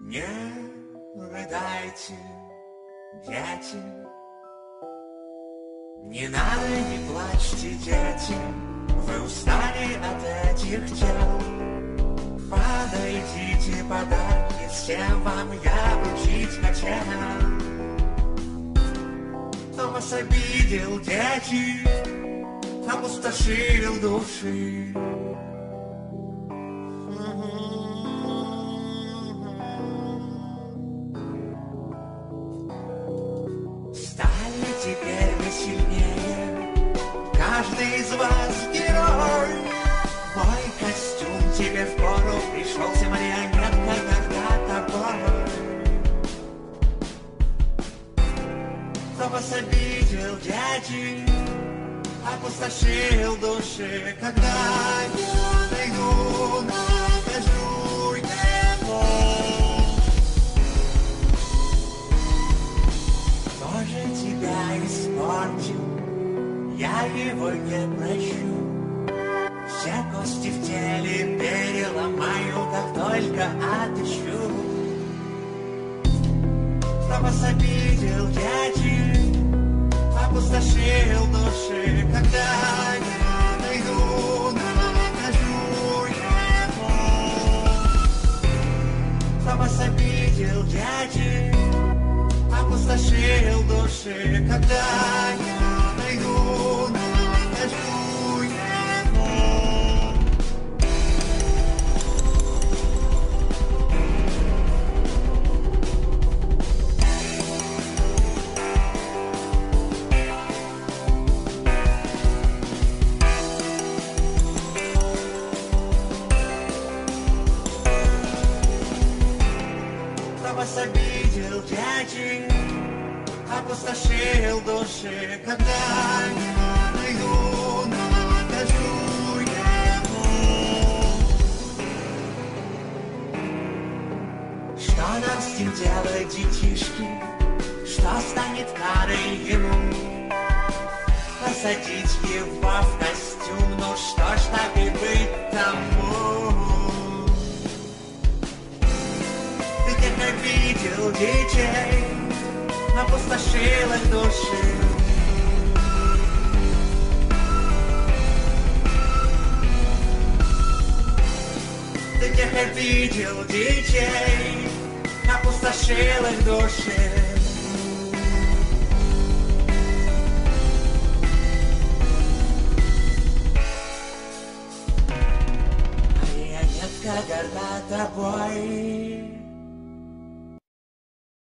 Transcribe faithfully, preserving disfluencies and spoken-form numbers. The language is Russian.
Не рыдайте, дети, не надо, не плачьте, дети, вы устали от этих тел. Подойдите, подарки всем вам я вручить хотел. Кто вас обидел, дети, опустошил души. Стали теперь вы сильнее, каждый из вас герой. Мой костюм тебе впору пришелся, марионетка, когда тобой. Кто вас обидел, дети, опустошил души, когда я найду, накажу его. Кто же тебя испортил, я его не прощу. Все кости в теле переломаю, как только отыщу. Кто вас обидел, дети, опустошил души, когда я найду, накажу его. Кто вас обидел, дети, опустошил души, когда я найду, накажу его. Кто вас обидел, дети, опустошил души, когда я найду, накажу его. Что нам с ним делать, детишки, что станет карой ему? Посадить его в костюм, ну что ж, так и быть тому. Обидел детей, опустошил их души. Ты тех обидел детей, опустошил их души. Марионетка горда тобой.